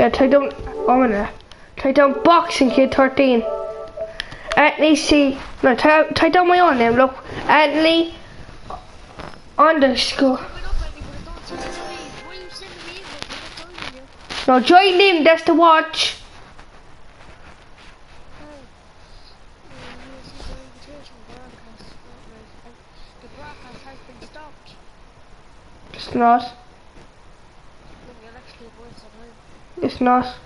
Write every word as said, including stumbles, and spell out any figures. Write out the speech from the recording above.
Yeah, type down, oh minute. Type down Boxing Kid thirteen. Anthony C, no, type, type down my own name, look. Anthony underscore. No, join him, that's the watch. The broadcast has been stopped. It's not. It's not.